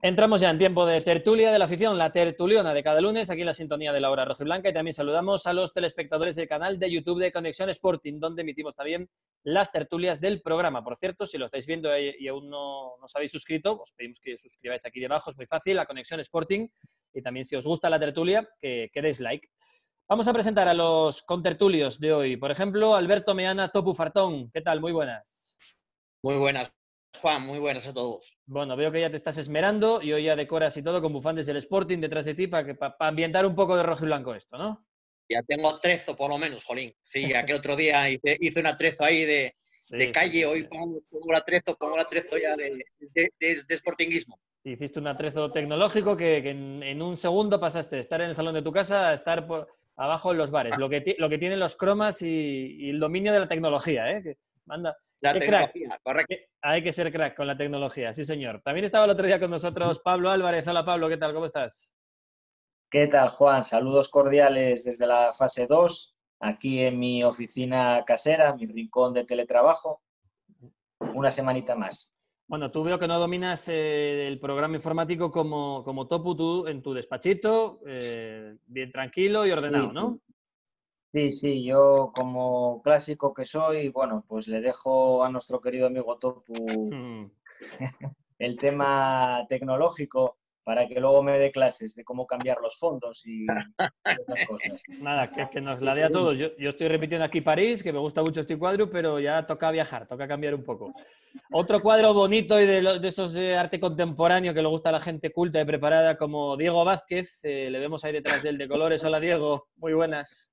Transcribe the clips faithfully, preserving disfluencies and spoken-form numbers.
Entramos ya en tiempo de tertulia de la afición, la tertuliona de cada lunes, aquí en la sintonía de la hora rojiblanca, y también saludamos a los telespectadores del canal de YouTube de Conexión Sporting, donde emitimos también las tertulias del programa. Por cierto, si lo estáis viendo y aún no, no os habéis suscrito, os pedimos que os suscribáis aquí debajo, es muy fácil, a Conexión Sporting, y también si os gusta la tertulia, que, que deis like. Vamos a presentar a los contertulios de hoy. Por ejemplo, Alberto Meana, Topu Fartón. ¿Qué tal? Muy buenas. Muy buenas, Juan. Muy buenas a todos. Bueno, veo que ya te estás esmerando y hoy ya decoras y todo con bufandes del Sporting detrás de ti para, para, para ambientar un poco de rojo y blanco esto, ¿no? Ya tengo atrezo, por lo menos, jolín. Sí, aquel otro día hice, hice un atrezo ahí de, sí, de calle. Sí, sí, hoy sí. Pongo, pongo el atrezo, pongo el atrezo ya de, de, de, de sportinguismo. Hiciste un atrezo tecnológico que, que en, en un segundo pasaste de estar en el salón de tu casa a estar por abajo en los bares. Lo que, lo que tienen los cromas y, y el dominio de la tecnología, ¿eh? Que manda. La ¡Qué tecnología, crack! correcto. Hay que ser crack con la tecnología, sí señor. También estaba el otro día con nosotros Pablo Álvarez. Hola Pablo, ¿qué tal? ¿Cómo estás? ¿Qué tal, Juan? Saludos cordiales desde la fase dos, aquí en mi oficina casera, mi rincón de teletrabajo. Una semanita más. Bueno, tú veo que no dominas eh, el programa informático como, como Topu, tú en tu despachito, eh, bien tranquilo y ordenado, sí, ¿no? Sí, sí, yo como clásico que soy, bueno, pues le dejo a nuestro querido amigo Topu Mm. el tema tecnológico para que luego me dé clases de cómo cambiar los fondos y, y esas cosas. Nada, que, que nos la dé a todos. Yo, yo estoy repitiendo aquí París, que me gusta mucho este cuadro, pero ya toca viajar, toca cambiar un poco. Otro cuadro bonito y de, los, de esos de arte contemporáneo que le gusta a la gente culta y preparada como Diego Vázquez. Eh, le vemos ahí detrás de él de colores. Hola Diego, muy buenas.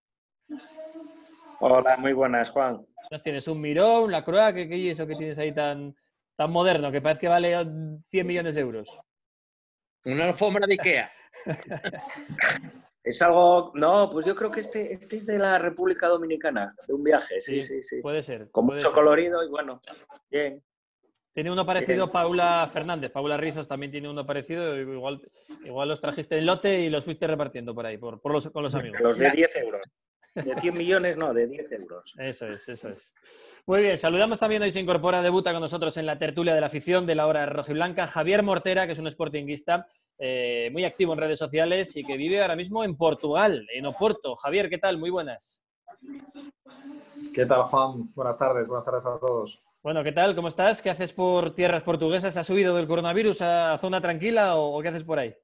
Hola, muy buenas, Juan. ¿Nos tienes un Miró, la Croix? ¿Qué, qué es eso que tienes ahí tan, tan moderno? Que parece que vale cien millones de euros. Una alfombra de Ikea. Es algo... No, pues yo creo que este, este es de la República Dominicana, de un viaje, sí, sí, sí. sí. Puede ser. Con puede mucho ser. colorido y bueno, bien. Tiene uno parecido bien. a Paula Fernández. Paula Rizos también tiene uno parecido. Igual, igual los trajiste en lote y los fuiste repartiendo por ahí, por, por los, con los amigos. Los de diez euros. De cien millones, no, de diez euros. Eso es, eso es. Muy bien, saludamos también, hoy se incorpora, debuta con nosotros en la tertulia de la afición de la hora rojiblanca, Javier Mortera, que es un sportinguista eh, muy activo en redes sociales y que vive ahora mismo en Portugal, en Oporto. Javier, ¿qué tal? Muy buenas. ¿Qué tal, Juan? Buenas tardes, buenas tardes a todos. Bueno, ¿qué tal? ¿Cómo estás? ¿Qué haces por tierras portuguesas? ¿Has huido del coronavirus a zona tranquila o, o qué haces por ahí?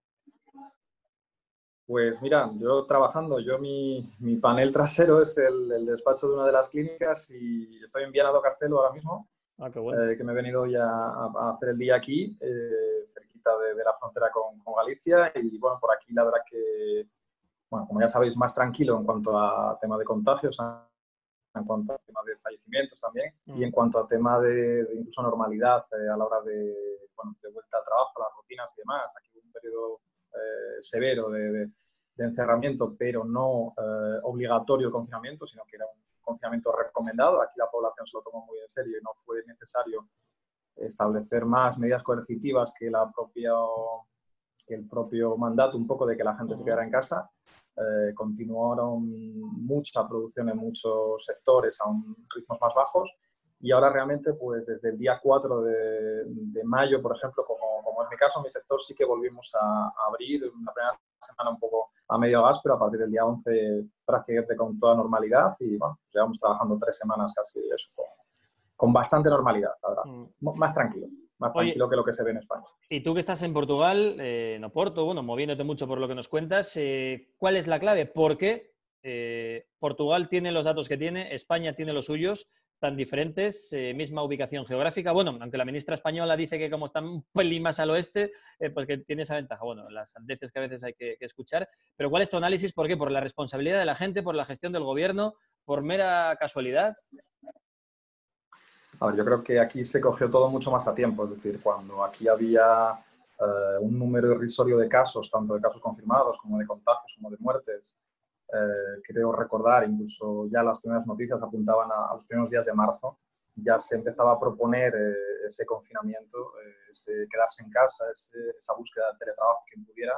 Pues mira, yo trabajando, yo mi, mi panel trasero es el, el despacho de una de las clínicas y estoy en Viana do Castelo ahora mismo, ah, qué bueno. eh, que me he venido ya a, a hacer el día aquí, eh, cerquita de, de la frontera con, con Galicia, y bueno, por aquí la verdad que, bueno, como ya sabéis, más tranquilo en cuanto a tema de contagios, en cuanto a tema de fallecimientos también, mm. y en cuanto a tema de, de incluso normalidad eh, a la hora de, bueno, de vuelta al trabajo, las rutinas y demás. Aquí hubo un periodo eh, severo de, de, de encerramiento, pero no eh, obligatorio el confinamiento, sino que era un confinamiento recomendado. Aquí la población se lo tomó muy en serio y no fue necesario establecer más medidas coercitivas que, la propia, que el propio mandato un poco de que la gente uh-huh. se quedara en casa. Eh, continuaron mucha producción en muchos sectores a un ritmos más bajos y ahora realmente pues desde el día cuatro de, de mayo, por ejemplo, como, como es mi caso, mi sector sí que volvimos a, a abrir una primera semana un poco a medio gas, pero a partir del día once prácticamente con toda normalidad y bueno, pues llevamos trabajando tres semanas casi eso, con, con bastante normalidad, la verdad, mm. más tranquilo. Más tranquilo Oye, que lo que se ve en España. Y tú que estás en Portugal, eh, en Oporto, bueno, moviéndote mucho por lo que nos cuentas, eh, ¿cuál es la clave? ¿Por qué eh, Portugal tiene los datos que tiene, España tiene los suyos, tan diferentes, eh, misma ubicación geográfica? Bueno, aunque la ministra española dice que como están un pelín más al oeste, eh, porque tiene esa ventaja. Bueno, las sandeces que a veces hay que, que escuchar. Pero ¿cuál es tu análisis? ¿Por qué? ¿Por la responsabilidad de la gente, por la gestión del gobierno, por mera casualidad? A ver, yo creo que aquí se cogió todo mucho más a tiempo, es decir, cuando aquí había eh, un número irrisorio de casos, tanto de casos confirmados como de contagios, como de muertes, eh, creo recordar, incluso ya las primeras noticias apuntaban a, a los primeros días de marzo, ya se empezaba a proponer eh, ese confinamiento, eh, ese quedarse en casa, ese, esa búsqueda de teletrabajo quien pudiera,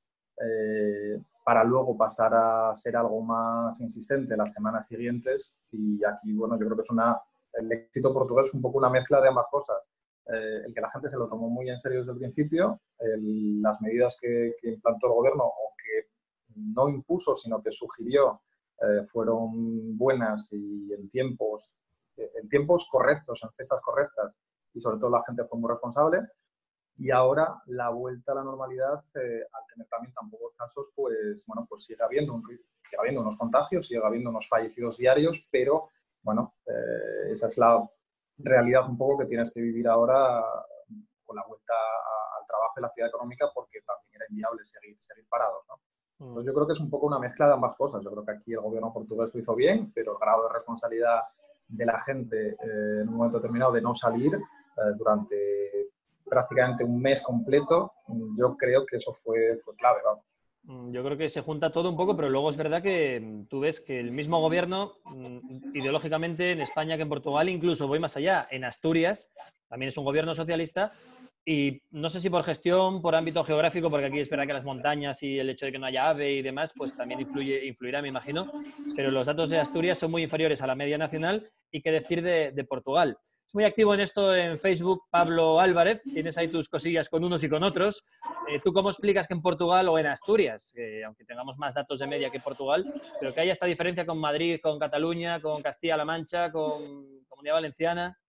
eh, para luego pasar a ser algo más insistente las semanas siguientes y aquí, bueno, yo creo que es una... El éxito portugués es un poco una mezcla de ambas cosas. eh, el que la gente se lo tomó muy en serio desde el principio, el, las medidas que, que implantó el gobierno o que no impuso, sino que sugirió, eh, fueron buenas y en tiempos, en tiempos correctos, en fechas correctas, y sobre todo la gente fue muy responsable. Y ahora la vuelta a la normalidad, eh, al tener también tan pocos casos, pues, bueno, pues sigue habiendo, un, sigue habiendo unos contagios, sigue habiendo unos fallecidos diarios, pero bueno, eh, esa es la realidad un poco que tienes que vivir ahora con la vuelta al trabajo y la actividad económica, porque también era inviable seguir, seguir parados, ¿no? Entonces yo creo que es un poco una mezcla de ambas cosas. Yo creo que aquí el gobierno portugués lo hizo bien, pero el grado de responsabilidad de la gente eh, en un momento determinado de no salir eh, durante prácticamente un mes completo, yo creo que eso fue, fue clave, vamos. Yo creo que se junta todo un poco, pero luego es verdad que tú ves que el mismo gobierno, ideológicamente, en España que en Portugal, incluso voy más allá, en Asturias, también es un gobierno socialista, y no sé si por gestión, por ámbito geográfico, porque aquí es verdad que las montañas y el hecho de que no haya ave y demás, pues también influye, influirá, me imagino, pero los datos de Asturias son muy inferiores a la media nacional, y qué decir de, de Portugal. Es muy activo en esto en Facebook Pablo Álvarez, tienes ahí tus cosillas con unos y con otros. Eh, ¿Tú cómo explicas que en Portugal o en Asturias, eh, aunque tengamos más datos de media que Portugal, pero que haya esta diferencia con Madrid, con Cataluña, con Castilla-La Mancha, con Comunidad Valenciana?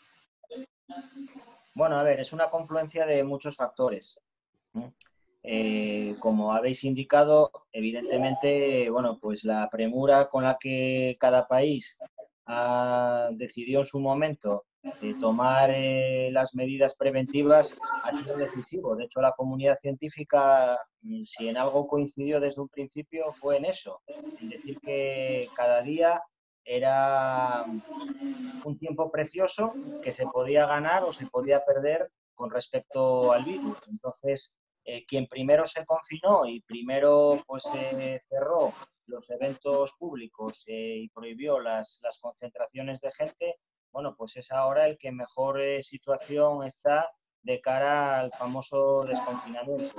Bueno, a ver, es una confluencia de muchos factores. Eh, como habéis indicado, evidentemente, bueno, pues la premura con la que cada país ha decidido en su momento eh, tomar eh, las medidas preventivas ha sido decisivo. De hecho, la comunidad científica, si en algo coincidió desde un principio, fue en eso, en decir que cada día era un tiempo precioso que se podía ganar o se podía perder con respecto al virus. Entonces, eh, quien primero se confinó y primero pues eh, cerró los eventos públicos eh, y prohibió las, las concentraciones de gente, bueno, pues es ahora el que mejor eh, situación está de cara al famoso desconfinamiento.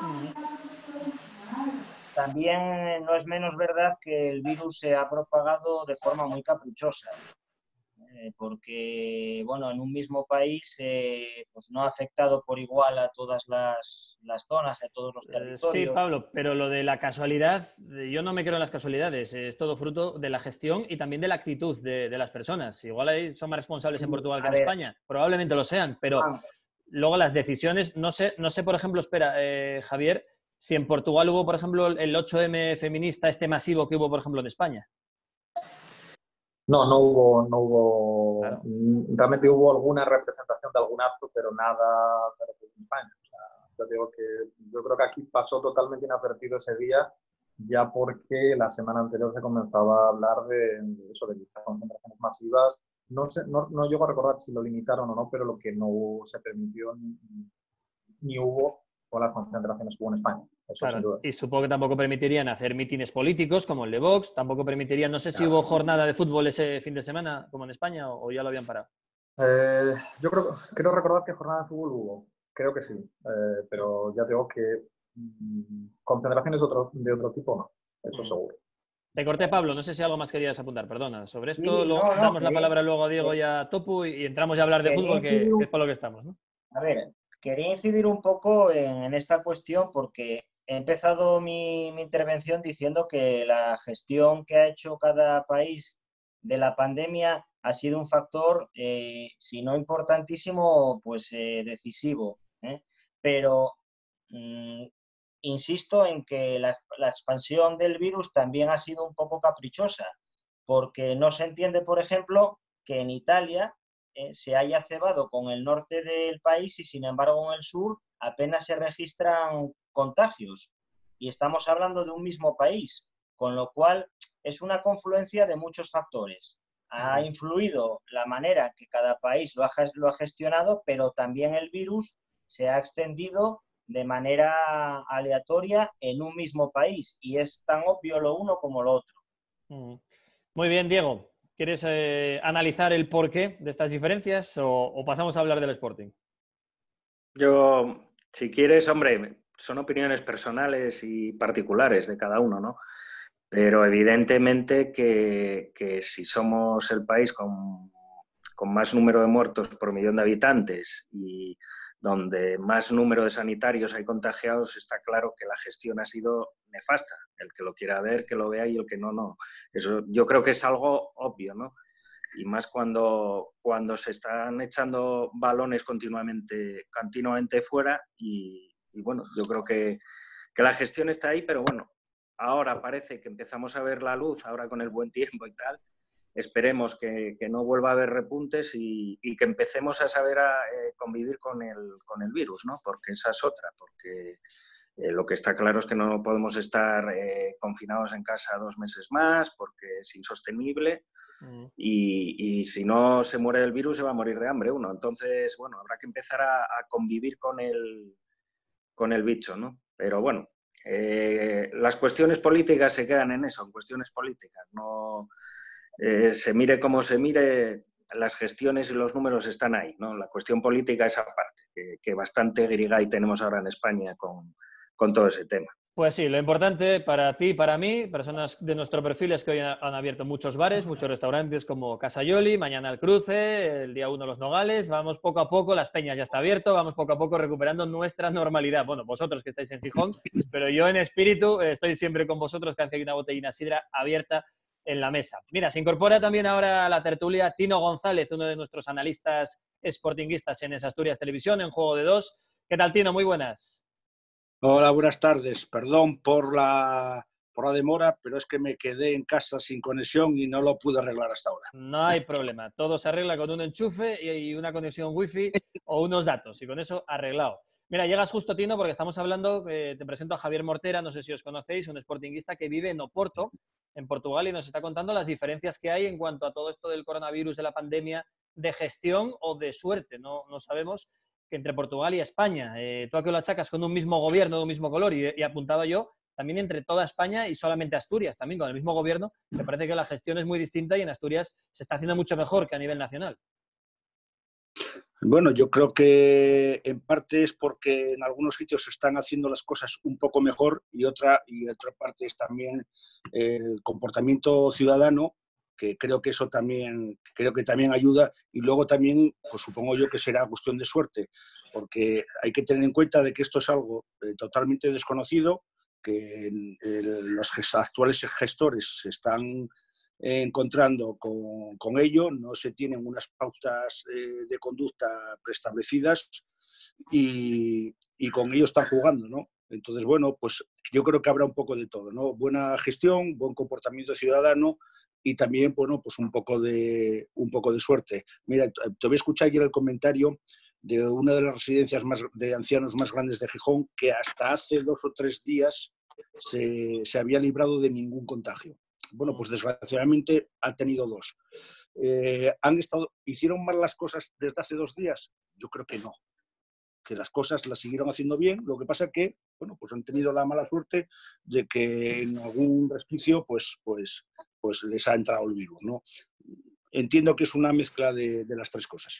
También no es menos verdad que el virus se ha propagado de forma muy caprichosa, eh, porque, bueno, en un mismo país eh, pues no ha afectado por igual a todas las, las zonas, a todos los territorios. Sí, Pablo, pero lo de la casualidad, yo no me creo en las casualidades, es todo fruto de la gestión y también de la actitud de, de las personas. Igual ahí son más responsables sí, en Portugal que en ver, España, probablemente lo sean, pero Juan, luego las decisiones, no sé, no sé por ejemplo, espera, eh, Javier, si en Portugal hubo, por ejemplo, el ocho eme feminista, este masivo que hubo, por ejemplo, en España. No, no hubo, no hubo, claro. Realmente hubo alguna representación de algún acto, pero nada en España. O sea, yo digo que yo creo que aquí pasó totalmente inadvertido ese día, ya porque la semana anterior se comenzaba a hablar de, de eso, de las concentraciones masivas. No sé, no, no llego a recordar si lo limitaron o no, pero lo que no se permitió ni, ni hubo con las concentraciones que hubo en España. Eso claro, sin duda. y supongo que tampoco permitirían hacer mítines políticos como el de Vox, tampoco permitirían, no sé si claro. hubo jornada de fútbol ese fin de semana como en España o, o ya lo habían parado. Eh, yo creo, creo recordar que jornada de fútbol hubo, creo que sí, eh, pero ya digo que mmm, concentraciones de otro, de otro tipo no, eso mm. seguro. Te corté, Pablo, no sé si algo más querías apuntar, perdona. Sobre esto sí, lo, no, no, damos que, la palabra luego a Diego que, y a Topu y, y entramos ya a hablar de fútbol, que, que es por lo que estamos, ¿no? A ver, quería incidir un poco en, en esta cuestión porque he empezado mi, mi intervención diciendo que la gestión que ha hecho cada país de la pandemia ha sido un factor, eh, si no importantísimo, pues eh, decisivo. ¿eh? Pero mmm, insisto en que la, la expansión del virus también ha sido un poco caprichosa, porque no se entiende, por ejemplo, que en Italia eh, se haya cebado con el norte del país y, sin embargo, en el sur apenas se registran contagios. Y estamos hablando de un mismo país, con lo cual es una confluencia de muchos factores. Ha influido la manera que cada país lo ha, lo ha gestionado, pero también el virus se ha extendido de manera aleatoria en un mismo país. Y es tan obvio lo uno como lo otro. Muy bien, Diego. ¿Quieres eh, analizar el porqué de estas diferencias o, o pasamos a hablar del Sporting? Yo, si quieres, hombre, son opiniones personales y particulares de cada uno, ¿no? Pero evidentemente que, que si somos el país con con más número de muertos por millón de habitantes y donde más número de sanitarios hay contagiados, está claro que la gestión ha sido nefasta. El que lo quiera ver, que lo vea, y el que no, no. Eso yo creo que es algo obvio, ¿no? Y más cuando, cuando se están echando balones continuamente, continuamente fuera y, y bueno, yo creo que, que la gestión está ahí, pero bueno, ahora parece que empezamos a ver la luz, ahora con el buen tiempo y tal. Esperemos que, que no vuelva a haber repuntes y, y que empecemos a saber a eh, convivir con el, con el virus, ¿no? Porque esa es otra, porque eh, lo que está claro es que no podemos estar eh, confinados en casa dos meses más, porque es insostenible. Mm. Y, y si no se muere del virus, se va a morir de hambre uno. Entonces, bueno, habrá que empezar a, a convivir con el, con el bicho, ¿no? Pero bueno, eh, las cuestiones políticas se quedan en eso, en cuestiones políticas, no... Eh, se mire como se mire, las gestiones y los números están ahí, ¿no? La cuestión política es aparte, que, que bastante grigay tenemos ahora en España con, con todo ese tema. Pues sí, lo importante para ti y para mí, personas de nuestro perfil, es que hoy han abierto muchos bares, muchos restaurantes como Casa Yoli, mañana el Cruce, el día uno los Nogales, vamos poco a poco, Las Peñas ya está abierto, vamos poco a poco recuperando nuestra normalidad. Bueno, vosotros que estáis en Gijón, pero yo en espíritu estoy siempre con vosotros, cada vez que hay una botellina sidra abierta en la mesa. Mira, se incorpora también ahora a la tertulia Tino González, uno de nuestros analistas sportinguistas en esa Asturias Televisión, en Juego de Dos. ¿Qué tal, Tino? Muy buenas. Hola, buenas tardes. Perdón por la, por la demora, pero es que me quedé en casa sin conexión y no lo pude arreglar hasta ahora. No hay problema. Todo se arregla con un enchufe y una conexión wifi o unos datos, y con eso arreglado. Mira, llegas justo, Tino, porque estamos hablando, eh, te presento a Javier Mortera, no sé si os conocéis, un sportinguista que vive en Oporto, en Portugal, y nos está contando las diferencias que hay en cuanto a todo esto del coronavirus, de la pandemia, de gestión o de suerte, no, no sabemos, que entre Portugal y España. Eh, tú a qué lo achacas, con un mismo gobierno, de un mismo color, y, y apuntaba yo, también entre toda España y solamente Asturias, también con el mismo gobierno, me parece que la gestión es muy distinta y en Asturias se está haciendo mucho mejor que a nivel nacional. Bueno, yo creo que en parte es porque en algunos sitios se están haciendo las cosas un poco mejor y otra, y otra parte es también el comportamiento ciudadano, que creo que eso también, creo que también ayuda, y luego también, pues supongo yo que será cuestión de suerte, porque hay que tener en cuenta de que esto es algo eh, totalmente desconocido, que el, los actuales gestores se están encontrando con, con ello, no se tienen unas pautas eh, de conducta preestablecidas y, y con ello están jugando, ¿no? Entonces, bueno, pues yo creo que habrá un poco de todo, ¿no? Buena gestión, buen comportamiento ciudadano y también, bueno, pues un poco de, un poco de suerte. Mira, te voy a escuchar ayer el comentario de una de las residencias más, de ancianos más grandes de Gijón, que hasta hace dos o tres días se, se había librado de ningún contagio. Bueno, pues desgraciadamente ha tenido dos. Eh, ¿han estado, ¿Hicieron mal las cosas desde hace dos días? Yo creo que no. Que las cosas las siguieron haciendo bien. Lo que pasa es que, bueno, pues han tenido la mala suerte de que en algún resquicio, pues, pues, pues les ha entrado el virus, ¿no? Entiendo que es una mezcla de, de las tres cosas.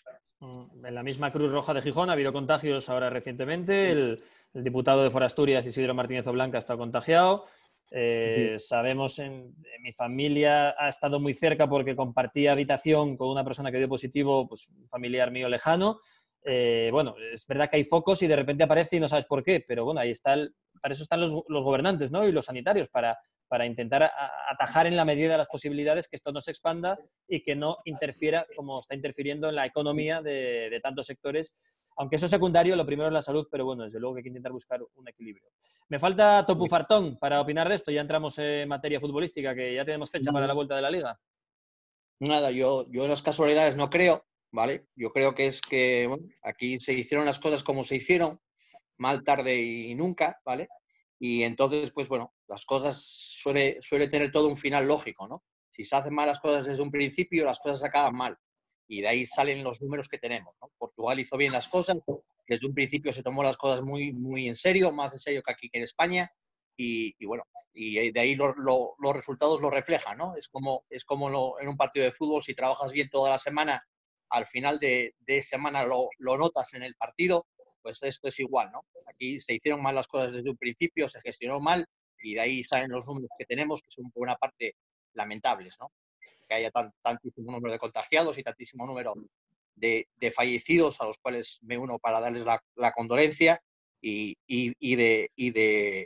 En la misma Cruz Roja de Gijón ha habido contagios ahora recientemente. El, el diputado de Forasturias, Isidro Martínez Oblanca, ha estado contagiado. Eh, sí. Sabemos, en, en mi familia ha estado muy cerca porque compartía habitación con una persona que dio positivo, pues un familiar mío lejano. Eh, bueno, es verdad que hay focos y de repente aparece y no sabes por qué, pero bueno, ahí está el, para eso están los, los gobernantes, ¿no? Y los sanitarios, para, para intentar a, atajar en la medida de las posibilidades que esto no se expanda y que no interfiera como está interfiriendo en la economía de, de tantos sectores. Aunque eso es secundario, lo primero es la salud, pero bueno, desde luego que hay que intentar buscar un equilibrio. Me falta Topu Fartón para opinar de esto. Ya entramos en materia futbolística, que ya tenemos fecha para la vuelta de la Liga. Nada, yo, yo en las casualidades no creo, ¿vale? Yo creo que es que bueno, aquí se hicieron las cosas como se hicieron, mal, tarde y nunca, ¿vale? Y entonces, pues bueno, las cosas suele, suele tener todo un final lógico, ¿no? Si se hacen mal las cosas desde un principio, las cosas se acaban mal. Y de ahí salen los números que tenemos, ¿no? Portugal hizo bien las cosas, desde un principio se tomó las cosas muy, muy en serio, más en serio que aquí que en España, y, y bueno, y de ahí lo, lo, los resultados lo reflejan, ¿no? Es como, es como lo, en un partido de fútbol, si trabajas bien toda la semana, al final de, de semana lo, lo notas en el partido, pues esto es igual, ¿no? Aquí se hicieron mal las cosas desde un principio, se gestionó mal, y de ahí salen los números que tenemos, que son por una parte lamentables, ¿no? que haya tan, tantísimo número de contagiados y tantísimo número de, de fallecidos, a los cuales me uno para darles la, la condolencia y, y, y, de, y, de,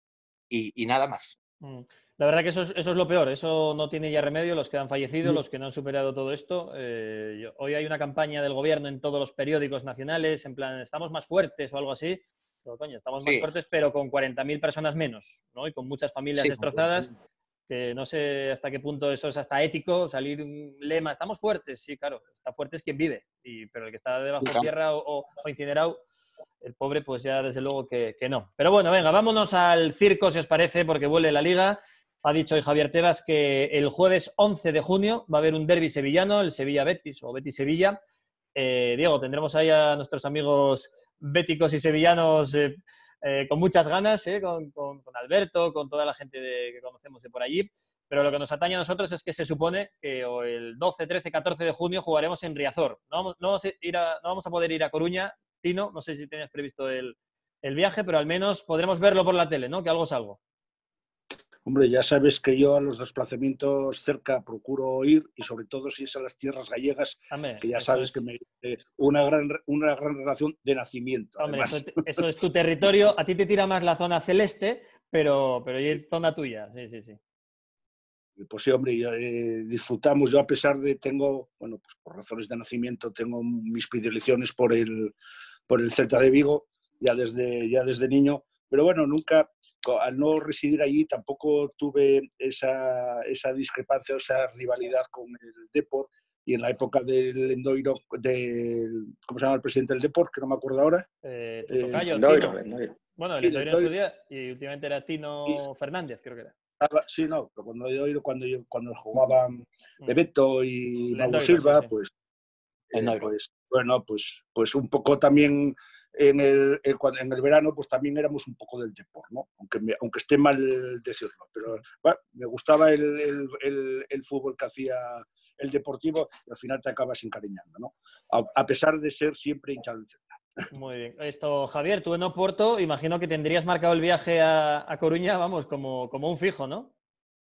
y, y nada más. La verdad que eso es, eso es lo peor, eso no tiene ya remedio, los que han fallecido, Mm. los que no han superado todo esto. Eh, yo, hoy hay una campaña del gobierno en todos los periódicos nacionales, en plan, estamos más fuertes o algo así. Pero, coño, estamos más Sí. fuertes, pero con cuarenta mil personas menos, ¿no? Y con muchas familias Sí. destrozadas, que no sé hasta qué punto eso es hasta ético, salir un lema, estamos fuertes, sí, claro, está fuerte es quien vive, y, pero el que está debajo de tierra o, o, o incinerado, el pobre, pues ya desde luego que, que no. Pero bueno, venga, vámonos al circo, si os parece, porque vuelve la Liga. Ha dicho hoy Javier Tebas que el jueves once de junio va a haber un derbi sevillano, el Sevilla-Betis o Betis-Sevilla. Eh, Diego, tendremos ahí a nuestros amigos béticos y sevillanos eh, eh, con muchas ganas, eh, con, con, con Alberto, con toda la gente de, que conocemos de por allí. Pero lo que nos atañe a nosotros es que se supone que o el doce, trece, catorce de junio jugaremos en Riazor. No vamos, no vamos, a, ir a, no vamos a poder ir a Coruña, Tino, no sé si tenías previsto el, el viaje, pero al menos podremos verlo por la tele, ¿no? Que algo es algo. Hombre, ya sabes que yo a los desplazamientos cerca procuro ir, y sobre todo si es a las tierras gallegas, Hombre, que ya sabes es... que me eh, una gran una gran relación de nacimiento. Hombre, eso, eso es tu territorio. A ti te tira más la zona celeste, pero, pero es zona tuya. Sí, sí, sí. Pues sí, hombre, eh, disfrutamos. Yo, a pesar de tengo, bueno, pues por razones de nacimiento, tengo mis predilecciones por el, por el Celta de Vigo, ya desde, ya desde niño, pero bueno, nunca, al no residir allí, tampoco tuve esa, esa discrepancia o esa rivalidad con el Depor. Y en la época del Endoiro, del, ¿cómo se llama el presidente del Depor? Que no me acuerdo ahora. Eh, tu tocayo, eh, Endoiro, Tino. Endoiro. Bueno, el Sí, Endoiro en su día, y últimamente era Tino Fernández, creo que era. Sí, no, pero cuando yo cuando, yo, cuando jugaban Bebeto y Mauro Silva, sí, sí. pues, eh, pues bueno, pues, pues un poco también en el, en el verano, pues también éramos un poco del Depor, ¿no? Aunque, me, aunque esté mal decirlo, pero bueno, me gustaba el, el, el, el fútbol que hacía el Deportivo y al final te acabas encariñando, ¿no? A, a pesar de ser siempre hincha del Celta. Muy bien. Esto, Javier, tú en Oporto, imagino que tendrías marcado el viaje a, a Coruña, vamos, como, como un fijo, ¿no?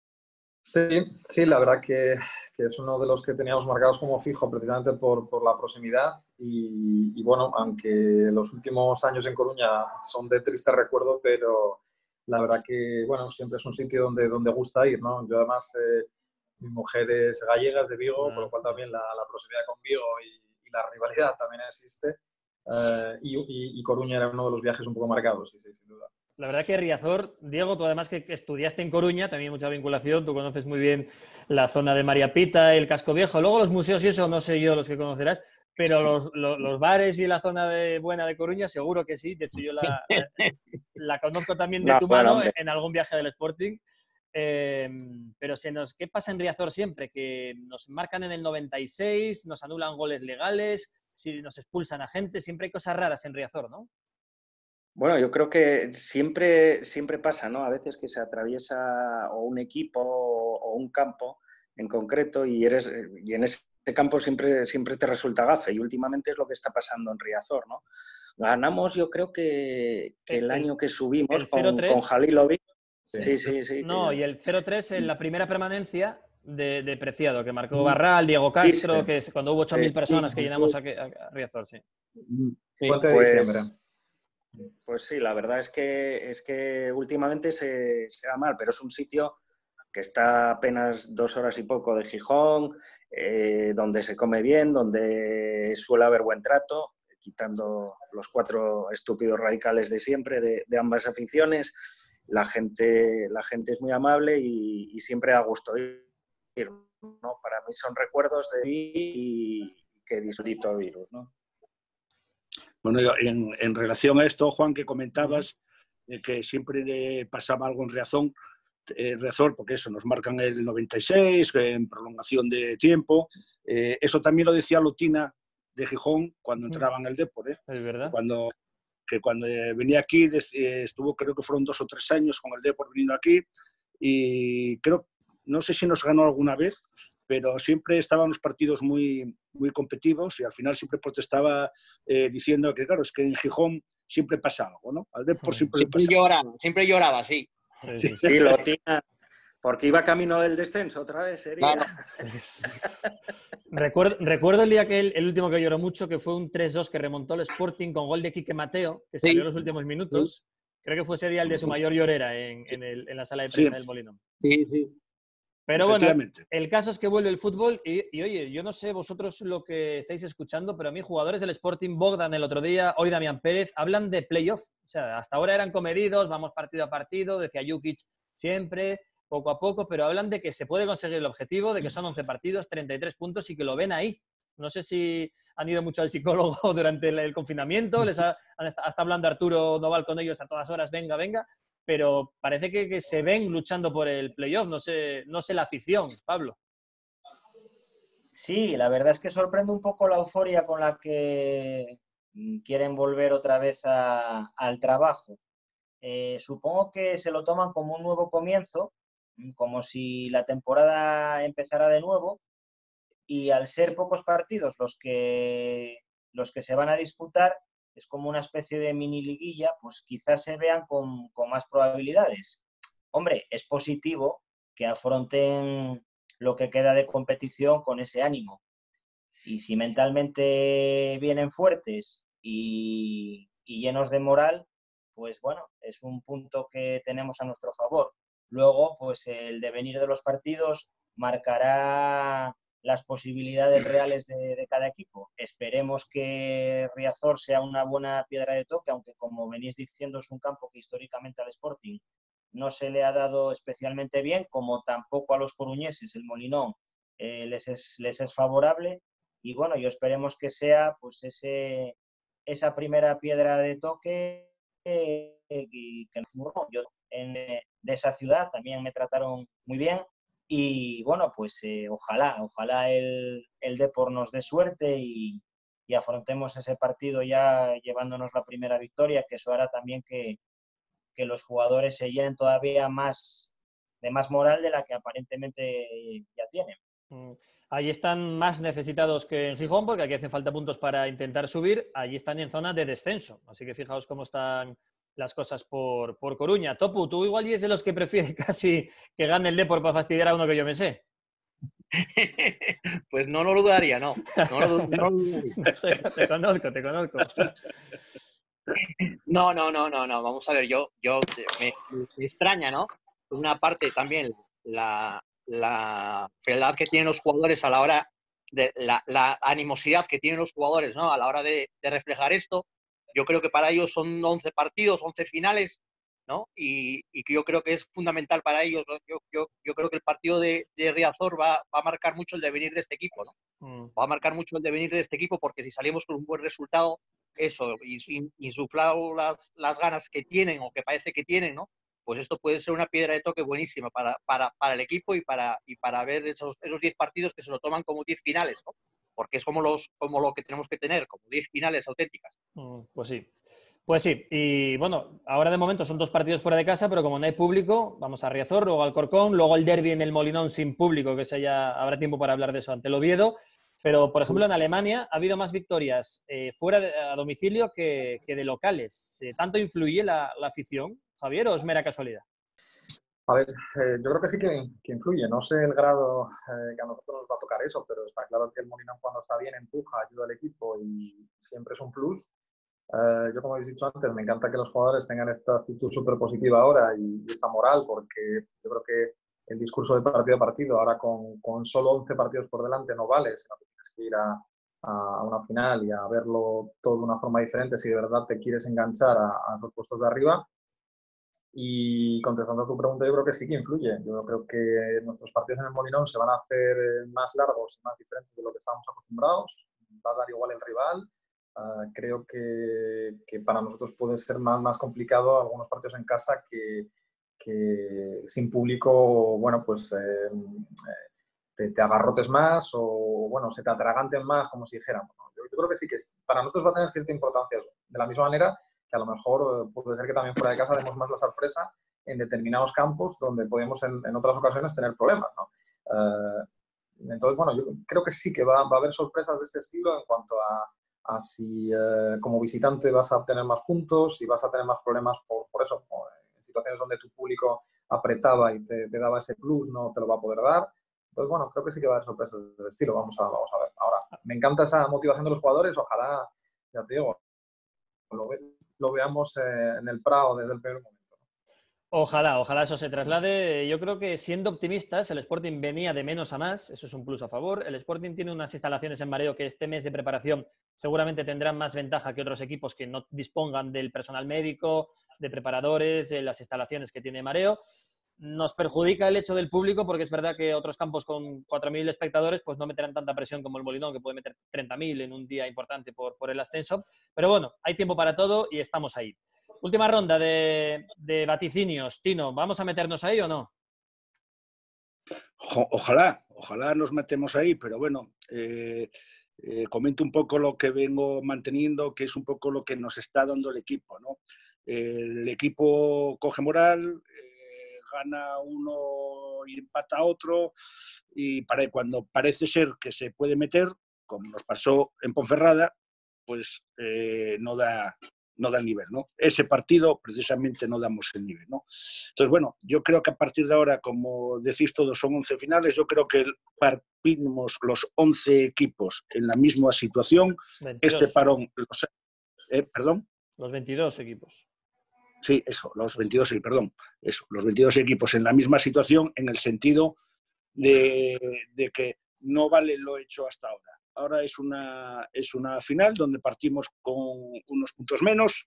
Sí, sí, la verdad que, que es uno de los que teníamos marcados como fijo precisamente por, por la proximidad y, y bueno, aunque los últimos años en Coruña son de triste recuerdo, pero la verdad que, bueno, siempre es un sitio donde, donde gusta ir, ¿no? Yo además, eh, mi mujer es gallega, es de Vigo, ah, por lo cual también la, la proximidad con Vigo y, y la rivalidad también existe. Uh, y, y, y Coruña era uno de los viajes un poco marcados, sí, sí, sin duda. La verdad que Riazor, Diego, tú además que estudiaste en Coruña, también hay mucha vinculación, tú conoces muy bien la zona de María Pita, el Casco Viejo, luego los museos y eso no sé yo los que conocerás, pero los, los, los bares y la zona de buena de Coruña seguro que sí, de hecho yo la, la, la conozco también de no, tu bueno, mano en, en algún viaje del Sporting. Eh, pero se nos, ¿qué pasa en Riazor siempre? Que nos marcan en el noventa y seis, nos anulan goles legales, si nos expulsan a gente, siempre hay cosas raras en Riazor, ¿no? Bueno, yo creo que siempre, siempre pasa, ¿no? A veces que se atraviesa o un equipo o un campo en concreto y, eres, y en ese campo siempre, siempre te resulta gafe y últimamente es lo que está pasando en Riazor, ¿no? Ganamos, yo creo que, que el, el año que subimos con, con Halilovic. Sí, sí, sí. No, y el cero tres en la primera permanencia de, de Preciado, que marcó Barral, Diego Castro, sí, que es cuando hubo ocho mil personas que llenamos a, a Riazor, sí. sí pues, pues sí, la verdad es que, es que últimamente se, se da mal, pero es un sitio que está apenas dos horas y poco de Gijón, eh, donde se come bien, donde suele haber buen trato, quitando los cuatro estúpidos radicales de siempre, de, de ambas aficiones. La gente, la gente es muy amable y, y siempre da gusto ir, ¿no? Para mí son recuerdos de mí y que disfruto virus, ¿no? Bueno, en, en relación a esto, Juan, que comentabas de que siempre pasaba algo en Riazor, eh, Riazor, porque eso, nos marcan el noventa y seis, en prolongación de tiempo. Eh, eso también lo decía Lotina de Gijón cuando entraba en el Depor, ¿eh? Es verdad. Cuando... que cuando venía aquí estuvo, creo que fueron dos o tres años con el Depor viniendo aquí y creo, no sé si nos ganó alguna vez, pero siempre estaban los partidos muy, muy competitivos y al final siempre protestaba eh, diciendo que claro, es que en Gijón siempre pasa algo, ¿no? Al Depor siempre, siempre le pasa lloraba, siempre lloraba, sí. Sí, sí, sí. sí Lotina, Porque iba camino del descenso otra vez, sería. Claro. recuerdo, recuerdo el día que el, el último que lloró mucho, que fue un tres dos que remontó el Sporting con gol de Quique Mateo, que salió Sí, en los últimos minutos. sí. Creo que fue ese día el de su mayor llorera en, en, el, en la sala de prensa Sí. del Molinón. Sí, sí. Pero bueno, Efectivamente. el caso es que vuelve el fútbol y, y, oye, yo no sé vosotros lo que estáis escuchando, pero a mí jugadores del Sporting, Bogdan el otro día, hoy Damián Pérez, hablan de playoff. O sea, hasta ahora eran comedidos, vamos partido a partido, decía Jukic siempre, poco a poco, pero hablan de que se puede conseguir el objetivo, de que son once partidos, treinta y tres puntos y que lo ven ahí. No sé si han ido mucho al psicólogo durante el, el confinamiento, les ha, han está, está hablando Arturo Noval con ellos a todas horas, venga, venga. Pero parece que, que se ven luchando por el playoff, no sé, no sé la afición, Pablo. Sí, la verdad es que sorprende un poco la euforia con la que quieren volver otra vez a, al trabajo. Eh, supongo que se lo toman como un nuevo comienzo, como si la temporada empezara de nuevo, y al ser pocos partidos los que, los que se van a disputar, es como una especie de mini liguilla, pues quizás se vean con, con más probabilidades. Hombre, es positivo que afronten lo que queda de competición con ese ánimo. Y si mentalmente vienen fuertes y, y llenos de moral, pues bueno, es un punto que tenemos a nuestro favor. Luego, pues el devenir de los partidos marcará las posibilidades reales de, de cada equipo. Esperemos que Riazor sea una buena piedra de toque, aunque como venís diciendo es un campo que históricamente al Sporting no se le ha dado especialmente bien, como tampoco a los coruñeses, el Molinón eh, les, es, les es favorable. Y bueno, yo esperemos que sea pues ese, esa primera piedra de toque eh, que, que yo en, de esa ciudad también me trataron muy bien. Y bueno, pues eh, ojalá, ojalá el, el Depor nos dé suerte y, y afrontemos ese partido ya llevándonos la primera victoria, que eso hará también que, que los jugadores se llenen todavía más de más moral de la que aparentemente ya tienen. Allí están más necesitados que en Gijón, porque aquí hacen falta puntos para intentar subir. Allí están en zona de descenso. Así que fijaos cómo están las cosas por, por Coruña. Topu, tú igual y es de los que prefiere casi que gane el Depor para fastidiar a uno que yo me sé. Pues no lo dudaría, no. No lo, no lo dudaría. te, te conozco, te conozco. No, no, no, no, no. Vamos a ver, yo, yo me, me extraña, ¿no? Por una parte también la, la frialdad que tienen los jugadores a la hora de la, la animosidad que tienen los jugadores, ¿no? A la hora de, de reflejar esto. Yo creo que para ellos son once partidos, once finales, ¿no? Y, y que yo creo que es fundamental para ellos, ¿no? Yo, yo, yo creo que el partido de, de Riazor va, va a marcar mucho el devenir de este equipo, ¿no? Mm. Va a marcar mucho el devenir de este equipo porque si salimos con un buen resultado, eso, insuflado las, las ganas que tienen o que parece que tienen, ¿no? Pues esto puede ser una piedra de toque buenísima para, para, para el equipo y para, y para ver esos diez partidos que se lo toman como diez finales, ¿no? Porque es como, los, como lo que tenemos que tener, como diez finales auténticas. Mm, pues sí. Pues sí, y bueno, ahora de momento son dos partidos fuera de casa, pero como no hay público, vamos a Riazor, luego al Corcón, luego el derbi en el Molinón sin público, que se ya habrá tiempo para hablar de eso ante el Oviedo. Pero, por ejemplo, en Alemania ha habido más victorias eh, fuera de, a domicilio que, que de locales. Eh, ¿Tanto influye la, la afición, Javier, o es mera casualidad? A ver, eh, yo creo que sí que, que influye. No sé el grado eh, que a nosotros nos va a tocar eso, pero está claro que el Molinón cuando está bien empuja, ayuda al equipo y siempre es un plus. Eh, yo, como habéis dicho antes, me encanta que los jugadores tengan esta actitud súper positiva ahora y, y esta moral, porque yo creo que el discurso de partido a partido, ahora con, con solo once partidos por delante no vale, sino que tienes que ir a, a una final y a verlo todo de una forma diferente si de verdad te quieres enganchar a, a esos puestos de arriba. Y contestando a tu pregunta, yo creo que sí que influye. Yo creo que nuestros partidos en el Molinón se van a hacer más largos y más diferentes de lo que estábamos acostumbrados. Va a dar igual el rival. Uh, creo que, que para nosotros puede ser más, más complicado algunos partidos en casa que, que sin público, bueno, pues eh, te, te agarrotes más o, bueno, se te atraganten más, como si dijéramos, ¿no? Yo, yo creo que sí que para nosotros va a tener cierta importancia eso. De la misma manera que a lo mejor eh, puede ser que también fuera de casa demos más la sorpresa en determinados campos donde podemos en, en otras ocasiones tener problemas, ¿no? Uh, entonces, bueno, yo creo que sí que va, va a haber sorpresas de este estilo en cuanto a Así, eh, como visitante vas a obtener más puntos y vas a tener más problemas por, por eso, por, en situaciones donde tu público apretaba y te, te daba ese plus, no te lo va a poder dar. Entonces, bueno, creo que sí que va a haber sorpresas del estilo. Vamos a, vamos a ver. Ahora, me encanta esa motivación de los jugadores. Ojalá, ya te digo, lo, ve, lo veamos eh, en el Prado desde el primer momento. Ojalá, ojalá eso se traslade. Yo creo que siendo optimistas, el Sporting venía de menos a más, eso es un plus a favor. El Sporting tiene unas instalaciones en Mareo que este mes de preparación seguramente tendrán más ventaja que otros equipos que no dispongan del personal médico, de preparadores, de las instalaciones que tiene Mareo. Nos perjudica el hecho del público porque es verdad que otros campos con cuatro mil espectadores pues no meterán tanta presión como el Molinón, que puede meter treinta mil en un día importante por, por el ascenso. Pero bueno, hay tiempo para todo y estamos ahí. Última ronda de, de vaticinios. Tino, ¿vamos a meternos ahí o no? Ojalá, ojalá nos metemos ahí, pero bueno, eh, eh, comento un poco lo que vengo manteniendo, que es un poco lo que nos está dando el equipo, ¿no? El equipo coge moral, eh, gana uno y empata otro, y para, cuando parece ser que se puede meter, como nos pasó en Ponferrada, pues eh, no da... no da el nivel, ¿no? Ese partido precisamente no damos el nivel, ¿no? Entonces, bueno, yo creo que a partir de ahora, como decís todos, son once finales, yo creo que partimos los once equipos en la misma situación. veintidós. Este parón, los, eh, ¿perdón? Los veintidós equipos. Sí, eso, los veintidós, sí, perdón, eso, los veintidós equipos en la misma situación en el sentido de, de que no vale lo hecho hasta ahora. Ahora es una, es una final donde partimos con unos puntos menos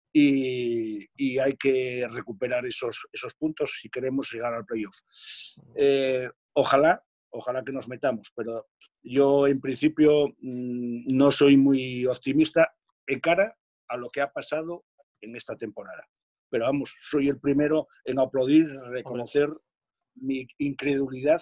y, y hay que recuperar esos, esos puntos si queremos llegar al playoff. Eh, ojalá, ojalá que nos metamos, pero yo en principio mmm, no soy muy optimista en cara a lo que ha pasado en esta temporada. Pero vamos, soy el primero en aplaudir, reconocer mi incredulidad.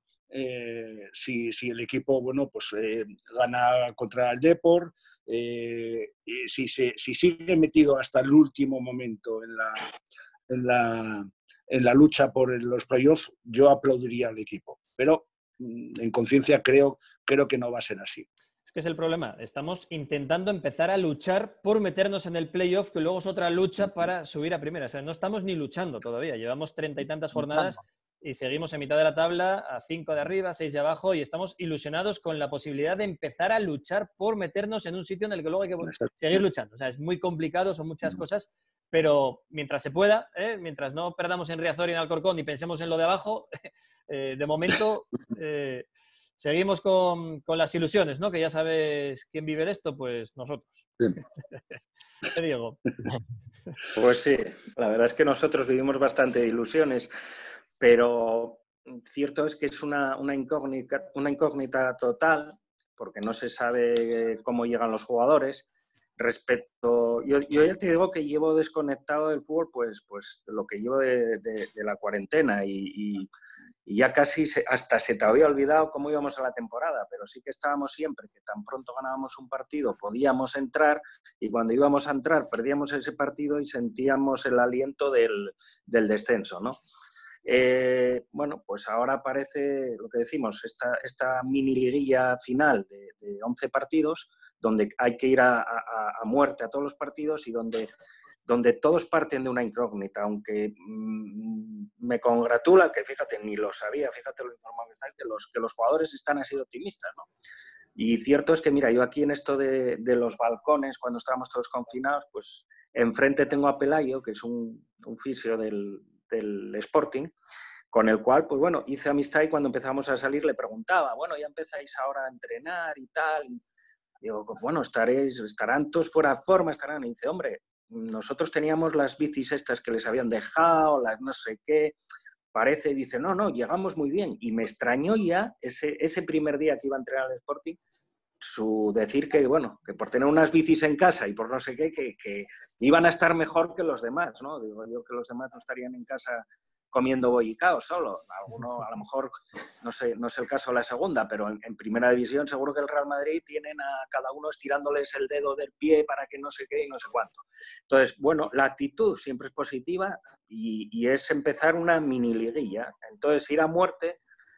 Eh, si, si el equipo bueno, pues, eh, gana contra el Depor, eh, y si, se, si sigue metido hasta el último momento en la, en la, en la lucha por los playoffs, yo aplaudiría al equipo. Pero en conciencia creo, creo que no va a ser así. Es que es el problema. Estamos intentando empezar a luchar por meternos en el playoff, que luego es otra lucha para subir a primera. O sea, no estamos ni luchando todavía. Llevamos treinta y tantas jornadas y seguimos en mitad de la tabla, a cinco de arriba, seis de abajo, y estamos ilusionados con la posibilidad de empezar a luchar por meternos en un sitio en el que luego hay que seguir luchando. O sea, es muy complicado, son muchas cosas, pero mientras se pueda, ¿eh? Mientras no perdamos en Riazor y en Alcorcón y pensemos en lo de abajo, eh, de momento eh, seguimos con, con las ilusiones, ¿no? Que ya sabes quién vive de esto, pues nosotros. Sí. ¿Qué digo? Pues sí, la verdad es que nosotros vivimos bastante de ilusiones, pero cierto es que es una, una, incógnita, una incógnita total, porque no se sabe cómo llegan los jugadores. Respecto, yo, yo ya te digo que llevo desconectado del fútbol, pues, pues lo que llevo de, de, de la cuarentena y, y, y ya casi se, hasta se te había olvidado cómo íbamos a la temporada, pero sí que estábamos siempre, que tan pronto ganábamos un partido podíamos entrar y cuando íbamos a entrar perdíamos ese partido y sentíamos el aliento del, del descenso, ¿no? Eh, bueno, pues ahora parece lo que decimos, esta, esta mini liguilla final de, de once partidos, donde hay que ir a, a, a muerte a todos los partidos y donde, donde todos parten de una incógnita, aunque mmm, me congratula, que fíjate, ni lo sabía, fíjate lo informado que está, que los, que los jugadores están así de optimistas, ¿no? Y cierto es que, mira, yo aquí en esto de, de los balcones, cuando estábamos todos confinados, pues enfrente tengo a Pelayo, que es un, un fisio del del Sporting, con el cual, pues bueno, hice amistad y cuando empezamos a salir le preguntaba, bueno, ya empezáis ahora a entrenar y tal. Y digo, pues bueno, estaréis, estarán todos fuera de forma, estarán. Y dice, hombre, nosotros teníamos las bicis estas que les habían dejado, las no sé qué, parece, y dice, no, no, llegamos muy bien. Y me extrañó ya ese, ese primer día que iba a entrenar al Sporting, su decir que, bueno, que por tener unas bicis en casa y por no sé qué, que, que iban a estar mejor que los demás, ¿no? Digo yo que los demás no estarían en casa comiendo bollicao solo. Alguno, a lo mejor, no sé, no es el caso de la segunda, pero en, en primera división seguro que el Real Madrid tienen a cada uno estirándoles el dedo del pie para que no sé qué y no sé cuánto. Entonces, bueno, la actitud siempre es positiva y, y es empezar una mini liguilla. Entonces, ir a muerte...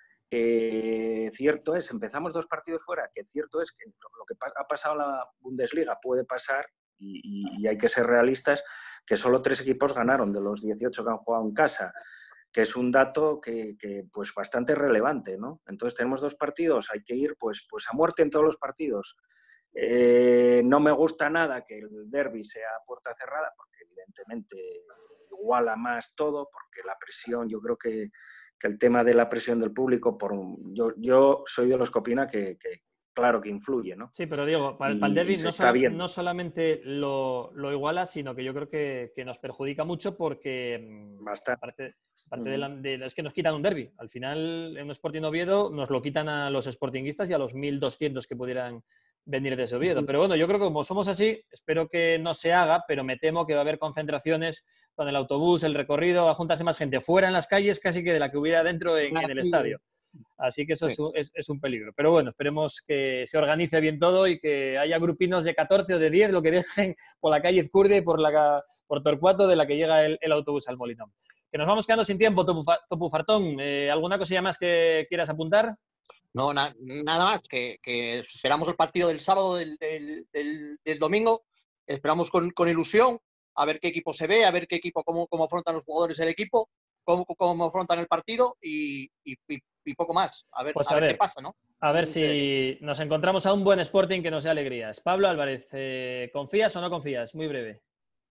Eh, cierto es, empezamos dos partidos fuera, que cierto es que lo que ha pasado en la Bundesliga puede pasar y, y, y hay que ser realistas, que solo tres equipos ganaron de los dieciocho que han jugado en casa. que es un dato que, que pues bastante relevante, ¿no? Entonces tenemos dos partidos, hay que ir pues, pues a muerte en todos los partidos. Eh, no me gusta nada que el derbi sea a puerta cerrada, porque evidentemente iguala más todo, porque la presión, yo creo que, que el tema de la presión del público, por, yo, yo soy de los que opina que, que claro que influye, ¿no? Sí, pero Diego, para, y, para el derbi no, sola, no solamente lo, lo iguala, sino que yo creo que, que nos perjudica mucho porque Bastante. Aparte, aparte de la, de, es que nos quitan un derbi. Al final, en un Sporting Oviedo nos lo quitan a los sportinguistas y a los mil doscientos que pudieran venir de ese Oviedo. Pero bueno, yo creo que como somos así, espero que no se haga, pero me temo que va a haber concentraciones con el autobús, el recorrido, va a juntarse más gente fuera en las calles casi que de la que hubiera dentro en, en el estadio. Así que eso sí. es, es, es un peligro. Pero bueno, esperemos que se organice bien todo y que haya grupinos de catorce o de diez, lo que dejen por la calle Ezcurdia y por, la, por Torcuato, de la que llega el, el autobús al Molinón. Que nos vamos quedando sin tiempo, Topu, Topu Fartón. Eh, ¿Alguna cosilla más que quieras apuntar? No, na, nada más, que, que esperamos el partido del sábado, del, del, del, del domingo, esperamos con, con ilusión, a ver qué equipo se ve, a ver qué equipo, cómo, cómo afrontan los jugadores el equipo, cómo, cómo afrontan el partido y, y, y poco más, a ver, pues a a ver, ver qué pasa, ¿no? A ver si nos encontramos a un buen Sporting que nos dé alegrías. Pablo Álvarez, eh, ¿confías o no confías? Muy breve.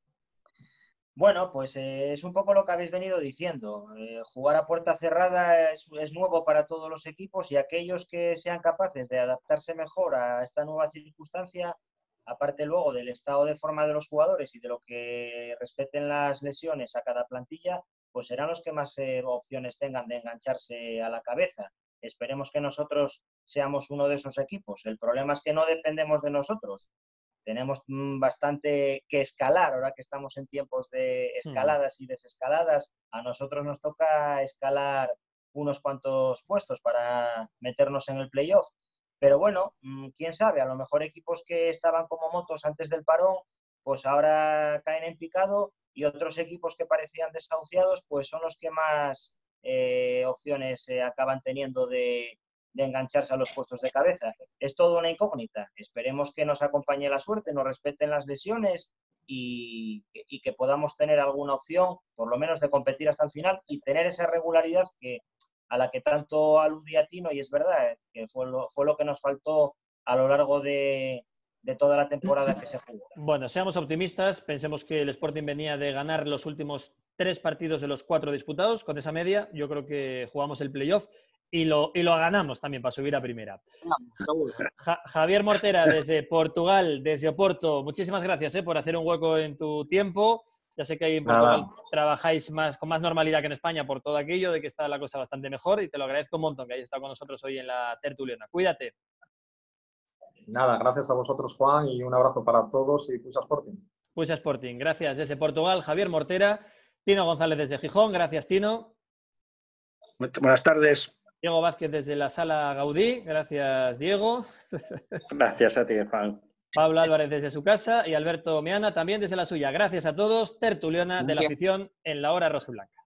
Bueno, pues eh, es un poco lo que habéis venido diciendo. Eh, jugar a puerta cerrada es, es nuevo para todos los equipos y aquellos que sean capaces de adaptarse mejor a esta nueva circunstancia, aparte luego del estado de forma de los jugadores y de lo que respeten las lesiones a cada plantilla, pues serán los que más eh, opciones tengan de engancharse a la cabeza. Esperemos que nosotros seamos uno de esos equipos. El problema es que no dependemos de nosotros. Tenemos bastante que escalar ahora que estamos en tiempos de escaladas y desescaladas. A nosotros nos toca escalar unos cuantos puestos para meternos en el playoff. Pero bueno, quién sabe, a lo mejor equipos que estaban como motos antes del parón, pues ahora caen en picado y otros equipos que parecían desahuciados, pues son los que más eh, opciones eh, acaban teniendo de... de engancharse a los puestos de cabeza. Es todo una incógnita. Esperemos que nos acompañe la suerte, nos respeten las lesiones y, y que podamos tener alguna opción, por lo menos de competir hasta el final y tener esa regularidad que, a la que tanto aludía Tino, y es verdad, que fue lo, fue lo que nos faltó a lo largo de, de toda la temporada que se jugó. Bueno, seamos optimistas, pensemos que el Sporting venía de ganar los últimos tres partidos de los cuatro disputados, con esa media, yo creo que jugamos el playoff y lo, y lo ganamos también para subir a primera. Ja, Javier Mortera, desde Portugal, desde Oporto, muchísimas gracias eh, por hacer un hueco en tu tiempo. Ya sé que ahí en Portugal Nada. trabajáis más, con más normalidad que en España por todo aquello, de que está la cosa bastante mejor y te lo agradezco un montón que hayas estado con nosotros hoy en la tertuliana. Cuídate. Nada, gracias a vosotros, Juan, y un abrazo para todos y Pusa Sporting. Pusa Sporting, gracias. Desde Portugal, Javier Mortera. Tino González desde Gijón, gracias, Tino. Buenas tardes. Diego Vázquez desde la Sala Gaudí, gracias, Diego. Gracias a ti, Juan. Pablo Álvarez desde su casa y Alberto Meana también desde la suya. Gracias a todos. Tertuliana de la afición en la hora rojiblanca.